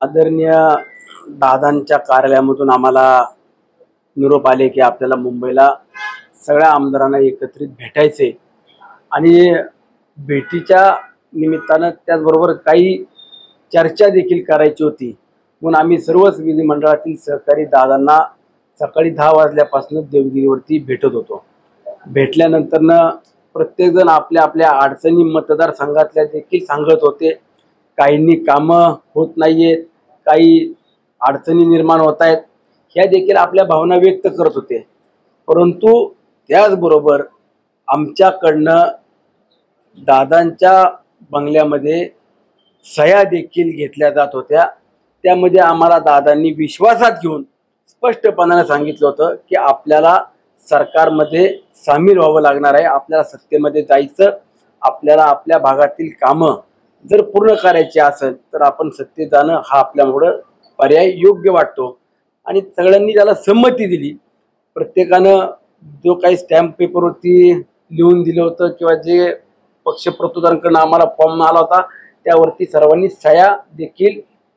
आदरणीय दादांच्या कार्यालयामधून आम्हाला निरोप आले की आपल्याला मुंबईला सगळ्या आमदारांना एकत्रित भेटायचे आणि भेटीच्या निमित्तानं त्याचबरोबर काही चर्चा देखील करायची होती. म्हणून आम्ही सर्वच विधिमंडळातील सहकारी दादांना सकाळी 10 वाजल्यापासून देवगिरीवरती भेटत होतो. भेटल्यानंतरनं प्रत्येकजण आपल्या आपल्या अडचणी मतदारसंघातल्या देखील सांगत होते. काहींनी कामं होत नाहीयेत, काही अडचणी निर्माण होत आहेत, ह्या देखील आपल्या भावना व्यक्त करत होते. परंतु त्याचबरोबर आमच्याकडनं दादांच्या बंगल्यामध्ये सह्या देखील घेतल्या जात होत्या. त्यामध्ये आम्हाला दादांनी विश्वासात घेऊन स्पष्टपणाने सांगितलं होतं की आपल्याला सरकारमध्ये सामील व्हावं लागणार आहे, आपल्याला सत्तेमध्ये जायचं, आपल्याला आपल्या भागातील कामं जर पूर्ण करायची असेल तर आपण सत्तेत जाणं हा आपल्यामुळं पर्याय योग्य वाटतो. आणि सगळ्यांनी त्याला संमती दिली. प्रत्येकानं जो काही स्टॅम्प पेपरवरती लिहून दिलं होतं किंवा जे पक्षप्रतोदांकडून आम्हाला फॉर्म आला होता त्यावरती सर्वांनी सह्या देखील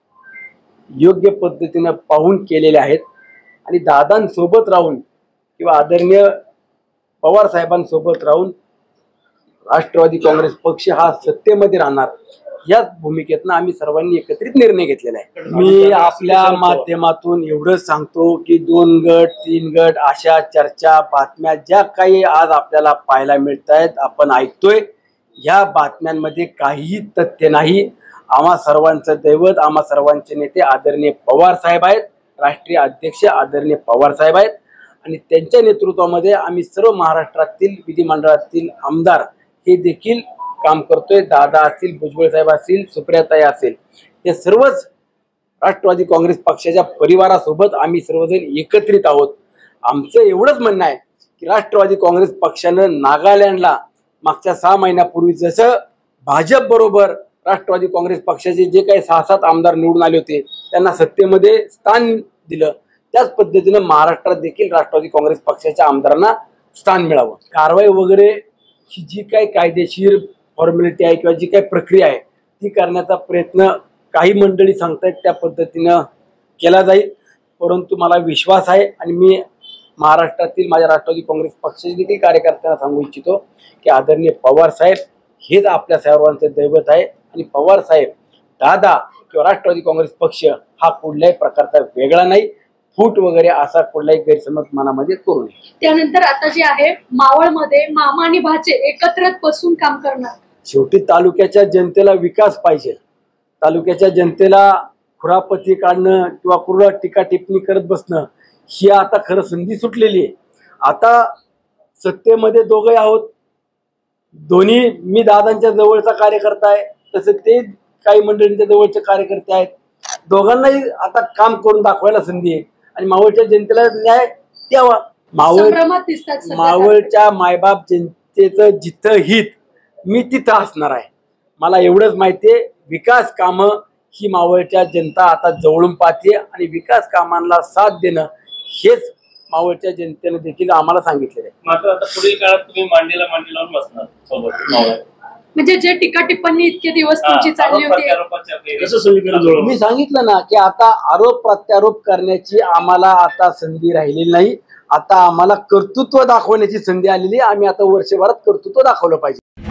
योग्य पद्धतीनं पाहून केलेल्या आहेत. आणि दादांसोबत राहून किंवा आदरणीय पवार साहेबांसोबत राहून राष्ट्रवादी काँग्रेस पक्ष हा सत्तेमध्ये राहणार याच भूमिकेतनं आम्ही सर्वांनी एकत्रित निर्णय घेतलेला आहे. मी आपल्या माध्यमातून एवढंच सांगतो की 2 गट 3 गट अशा चर्चा बातम्या ज्या काही आज आपल्याला पाहायला मिळत आहेत, आपण ऐकतोय, ह्या बातम्यांमध्ये काहीही तथ्य नाही. आम्हा सर्वांचं दैवत, आम्हा सर्वांचे नेते आदरणीय पवार साहेब आहेत, राष्ट्रीय अध्यक्ष आदरणीय पवार साहेब आहेत आणि त्यांच्या नेतृत्वामध्ये आम्ही सर्व महाराष्ट्रातील विधिमंडळातील आमदार हे देखील काम करतोय. दादा असतील, भुजबळ साहेब असतील, सुप्रियाताई असेल, हे सर्वच राष्ट्रवादी काँग्रेस पक्षाच्या परिवारासोबत आम्ही सर्वजण एकत्रित आहोत. आमचं एवढंच म्हणणं आहे की राष्ट्रवादी काँग्रेस पक्षानं नागालँडला मागच्या 6 महिन्यापूर्वी जसं भाजप बरोबर राष्ट्रवादी काँग्रेस पक्षाचे जे काही 6-7 आमदार निवडून आले होते त्यांना सत्तेमध्ये स्थान दिलं, त्याच पद्धतीनं महाराष्ट्रात देखील राष्ट्रवादी काँग्रेस पक्षाच्या आमदारांना स्थान मिळावं. कारवाई वगैरे ही जी काही कायदेशीर फॉर्मॅलिटी आहे किंवा जी काही प्रक्रिया आहे ती करण्याचा प्रयत्न काही मंडळी सांगतायत त्या पद्धतीनं केला जाईल. परंतु मला विश्वास आहे आणि मी महाराष्ट्रातील माझ्या राष्ट्रवादी काँग्रेस पक्षाचे देखील कार्यकर्त्यांना सांगू इच्छितो की आदरणीय पवार साहेब हेच आपल्या सर्वांचे दैवत आहे आणि पवार साहेब, दादा किंवा राष्ट्रवादी काँग्रेस पक्ष हा कुठल्याही प्रकारचा वेगळा नाही. फूट वगैरे असा कुठलाही गैरसमज मनामध्ये करू नये. त्यानंतर आता जे आहे मावळमध्ये मामा आणि भाचे एकत्र बसून काम करणार. शेवटी तालुक्याच्या जनतेला विकास पाहिजे. तालुक्याच्या जनतेला खुरापती काढणं किंवा कुठला टीका टिप्पणी करत बसणं ही आता खरं संधी सुटलेली आहे. आता सत्तेमध्ये दोघंही आहोत, दोन्ही मी दादांच्या जवळचा कार्यकर्ता आहे तसं ते काही मंडळींच्या जवळचे कार्यकर्ते आहेत. दोघांनाही आता काम करून दाखवायला संधी आहे आणि मावळच्या जनतेला न्याय द्यावा. मावळच्या मायबाप जनतेचं जिथं हित मी तिथं असणार आहे. मला एवढंच माहिती आहे, विकास कामं ही मावळच्या जनता आता जवळून पाहते आणि विकास कामांना साथ देणं हेच मावळच्या जनतेने देखील आम्हाला सांगितलेलं आहे. मात्र आता पुढील काळात तुम्ही मांडीला मांडी लावून बसणार सोबत. म्हणजे जे टीका टिप्पणी इतके दिवस तुमची चालली होती, मी सांगितलं ना की आता आरोप प्रत्यारोप करण्याची आम्हाला आता संधी राहिलेली नाही. आता आम्हाला कर्तृत्व दाखवण्याची संधी आलेली. आम्ही आता वर्षभरात कर्तृत्व दाखवलं पाहिजे.